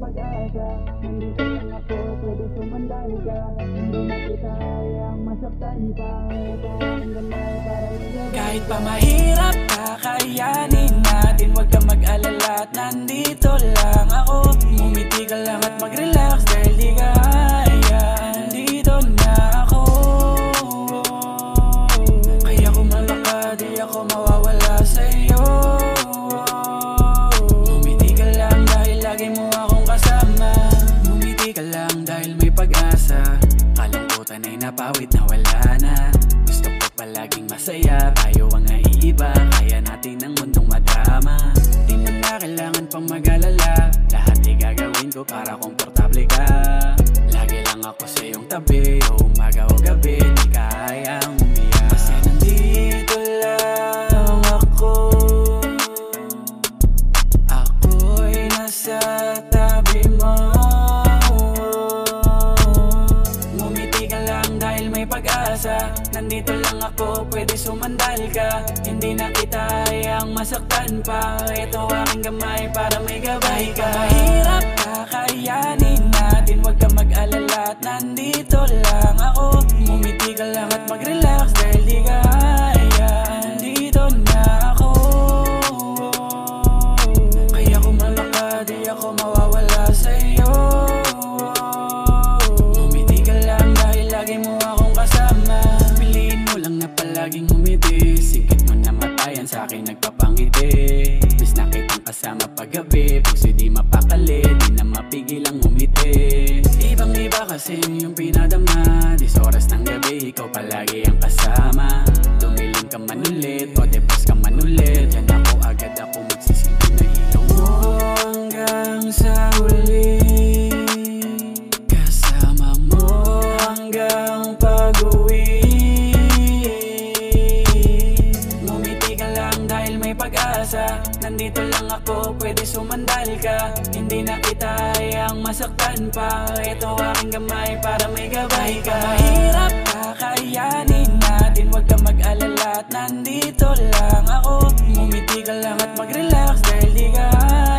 pag-asa. Nandito lang ako, pwede sumandal ka. Hindi na kita hayang masaktan pa. Ito ang gamay para magawa. Kahit pa mahirap, kakayanin natin. Huwag ka mag-alala at nandito lang ako. Ngumiti ka lang at mag-relax dahil di ka kaya. Nandito na ako. Kaya kung malaka, di ako mawawala sa'yo. Ngumiti ka lang dahil lagi mo akong kasama. Ngumiti ka lang dahil may pag-asa. Kalungkutan ay napawid na wala na. Gusto ko palaging masaya, tayo ang naiiba. Kaya natin ang mundong madrama. Di mo na kailangan pang mag-alala. Lahat ay gagawin ko para komportable ka. Lagi lang ako sa iyong tabi. O umaga o gabi, di ka hayang umiyak. Kasi nandito lang ako. Ako'y nasa tabi mo. Ngumiti ka lang dahil may pag-asa. Nandito lang ako, pwede sumandal ka. Hindi na kita hayang masaktan pa. Ito aking gamay para may gabay ka. Mahirap, kakayanin natin. Huwag ka mag-alala at nandito lang ako. Ngumiti ka lang at mag-relax dahil di ka kaya. Nandito na ako. Kaya kung malaka, di ako mawawala sa'yo. Ngumiti ka lang dahil lagi mo akong kasama. Piliin mo lang na palaging humiti. Sikit mo na matayan sa'kin nagpapangiti. Bis na kitang kasama paggabi. Puso di mapakali, di na mapigilang umiti. Ibang iba kasi yung pinadama. 10 oras ng gabi, ikaw palagi ang kasama. Tumilim ka man ulit, o depos ka man ulit. Yan ako agad ako magsisilbi na ilaw mo. Hanggang sa huli, kasama mo hanggang pag-uwi. Ngumiti ka lang dahil may pag-asa. Nandito lang ako, pwede sumandal ka. Hindi na kita hayang masaktan pa. Ito aking gamay para may gabay ka. Mahirap, kakayanin natin. Huwag ka mag-alala at nandito lang ako. Ngumiti ka lang at mag-relax dahil di ka